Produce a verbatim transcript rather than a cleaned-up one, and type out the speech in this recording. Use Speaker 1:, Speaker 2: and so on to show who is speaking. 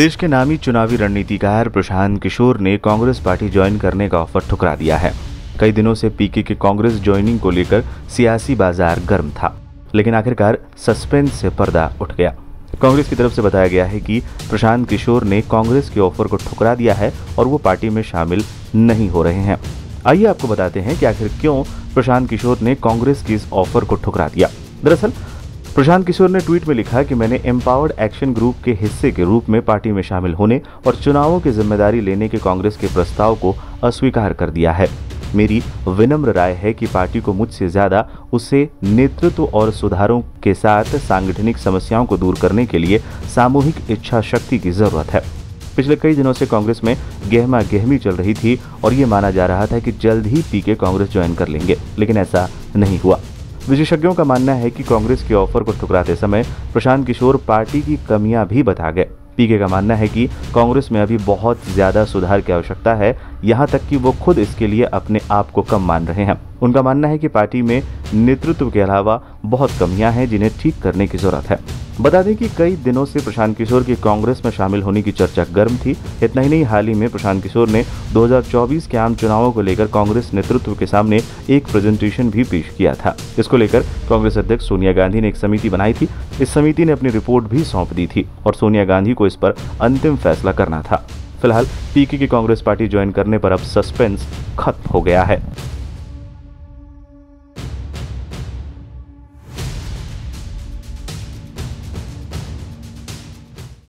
Speaker 1: देश के नामी चुनावी रणनीतिकार प्रशांत किशोर ने कांग्रेस पार्टी ज्वाइन करने का ऑफर ठुकरा दिया है। कई दिनों से पीके के कांग्रेस ज्वाइनिंग को लेकर सियासी बाजार गर्म था, लेकिन आखिरकार सस्पेंस से पर्दा उठ गया। कांग्रेस की तरफ से बताया गया है कि प्रशांत किशोर ने कांग्रेस के ऑफर को ठुकरा दिया है और वो पार्टी में शामिल नहीं हो रहे हैं। आइए आपको बताते हैं कि आखिर क्यों प्रशांत किशोर ने कांग्रेस की इस ऑफर को ठुकरा दिया। दरअसल प्रशांत किशोर ने ट्वीट में लिखा कि मैंने एम्पावर्ड एक्शन ग्रुप के हिस्से के रूप में पार्टी में शामिल होने और चुनावों की जिम्मेदारी लेने के कांग्रेस के प्रस्ताव को अस्वीकार कर दिया है। मेरी विनम्र राय है कि पार्टी को मुझसे ज्यादा उसे नेतृत्व और सुधारों के साथ सांगठनिक समस्याओं को दूर करने के लिए सामूहिक इच्छा शक्ति की जरूरत है। पिछले कई दिनों से कांग्रेस में गहमा गहमी चल रही थी और ये माना जा रहा था कि जल्द ही पीके कांग्रेस ज्वाइन कर लेंगे, लेकिन ऐसा नहीं हुआ। विशेषज्ञों का मानना है कि कांग्रेस के ऑफर को ठुकराते समय प्रशांत किशोर पार्टी की कमियां भी बता गए। पीके का मानना है कि कांग्रेस में अभी बहुत ज्यादा सुधार की आवश्यकता है, यहां तक कि वो खुद इसके लिए अपने आप को कम मान रहे हैं। उनका मानना है कि पार्टी में नेतृत्व के अलावा बहुत कमियां हैं जिन्हें ठीक करने की जरूरत है। बता दें कि कई दिनों से प्रशांत किशोर की कांग्रेस में शामिल होने की चर्चा गर्म थी। इतना ही नहीं, हाल ही में प्रशांत किशोर ने दो हज़ार चौबीस के आम चुनावों को लेकर कांग्रेस नेतृत्व के सामने एक प्रेजेंटेशन भी पेश किया था। इसको लेकर कांग्रेस अध्यक्ष सोनिया गांधी ने एक समिति बनाई थी। इस समिति ने अपनी रिपोर्ट भी सौंप दी थी और सोनिया गांधी को इस पर अंतिम फैसला करना था। फिलहाल पीके की कांग्रेस पार्टी ज्वाइन करने पर अब सस्पेंस खत्म हो गया है।